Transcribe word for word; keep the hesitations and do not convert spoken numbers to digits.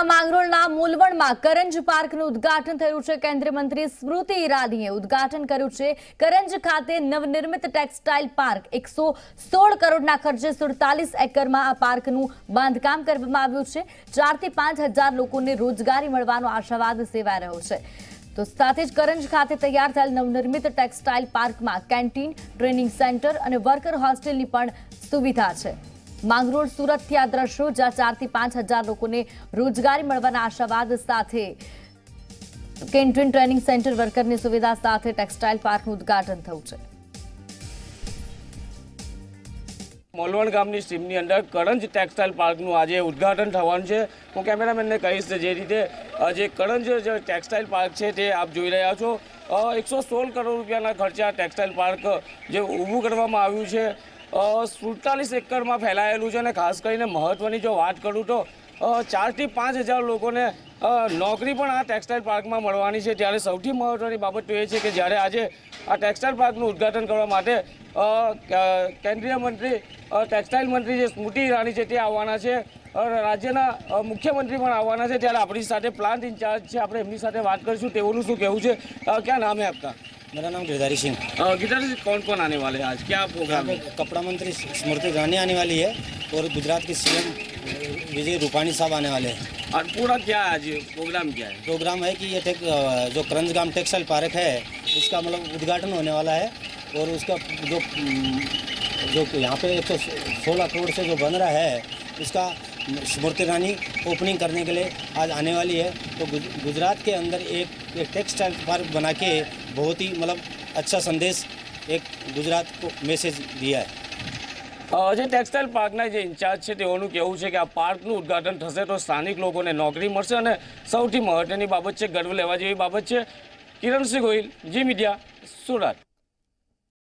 માંગરોળના મૂલવણમાં કરંજ પાર્કનું ઉદ્ઘાટન થયું છે। કેન્દ્રીય મંત્રી સ્મૃતિ ઈરાનીએ ઉદ્ઘાટન કર્યું છે। કરંજ ખાતે નવનિર્મિત ટેક્સટાઇલ પાર્ક એકસો સોળ કરોડના ખર્ચે સુડતાલીસ એકરમાં આ પાર્કનું બાંધકામ કરવામાં આવ્યું છે। ચારથી પાંચ હજાર લોકોને રોજગારી મળવાનો આશાવાદ સેવાઈ રહ્યો છે। તો સાથે જ કરંજ ખાતે તૈયાર થયેલ નવનિર્મિત ટેક્સટાઇલ પાર્કમાં કેન્ટીન, ટ્રેનિંગ સેન્ટર અને વર્કર હોસ્ટેલની પણ સુવિધા છે। માંગરોળ સુરતથી આ દ્રશ્યો જ્યાં ચારથી પાંચ હજાર લોકોને રોજગારી મળવાના આશાવાદ સાથે કેન્ટીન, ટ્રેનિંગ સેન્ટર, વર્કરની સુવિધા સાથે ટેક્સટાઇલ પાર્કનું ઉદ્ઘાટન થયું છે। મોલવણ ગામની સ્ટ્રીમની અંદર કરંજ ટેક્સટાઇલ પાર્કનું આજે ઉદ્ઘાટન થવાનું છે। હું કેમેરામેનને કહીશ જે રીતે જે કરંજ જે ટેક્સટાઇલ પાર્ક છે તે આપ જોઈ રહ્યા છો। એકસો સોળ કરોડ રૂપિયાના ખર્ચે આ ટેક્સટાઇલ પાર્ક જે ઊભું કરવામાં આવ્યું છે સુડતાલીસ એકરમાં ફેલાયેલું છે। અને ખાસ કરીને મહત્ત્વની જો વાત કરું તો ચારથી પાંચ હજાર લોકોને નોકરી પણ આ ટેક્સટાઇલ પાર્કમાં મળવાની છે। ત્યારે સૌથી મહત્ત્વની બાબત તો એ છે કે જ્યારે આજે આ ટેક્સટાઇલ પાર્કનું ઉદ્ઘાટન કરવા માટે કેન્દ્રીય મંત્રી ટેક્સટાઇલ મંત્રી જે સ્મૃતિ ઈરાની છે તે આવવાના છે, રાજ્યના મુખ્યમંત્રી પણ આવવાના છે। ત્યારે આપણી સાથે પ્લાન્ટ ઇન્ચાર્જ છે, આપણે એમની સાથે વાત કરીશું તેઓનું શું કહેવું છે। क्या नाम है आपका? मेरा नाम गिरधारी सिंह। गिरधारी सिंह, कौन कौन आने वाले हैं आज, क्या प्रोग्राम है? कपड़ा मंत्री स्मृति ईरानी आने वाली है और गुजरात के सीएम विजय रूपाणी साहब आने वाले हैं। और पूरा क्या है आज प्रोग्राम, क्या है प्रोग्राम है कि ये टेक जो करंज गाम टेक्सटाइल पार्क है उसका मतलब उद्घाटन होने वाला है और उसका जो जो यहाँ पे एक सौ सोलह करोड़ से जो बन रहा है उसका स्मृति ईरानी ओपनिंग करने के लिए आज आने वाली है। तो गुजरात के अंदर एक, एक टेक्सटाइल पार्क बना के बहुत ही मतलब अच्छा संदेश एक गुजरात को मैसेज दिया है। જે ટેક્સટાઇલ પાર્કના જે ઇન્ચાર્જ છે તેઓનું કહેવું છે કે આ પાર્કનું ઉદ્ઘાટન થશે તો સ્થાનિક લોકોને નોકરી મળશે અને સૌથી મહત્વની બાબત છે, ગર્વ લેવા જેવી બાબત છે। Kiransinh Gohil, Zee media, Surat.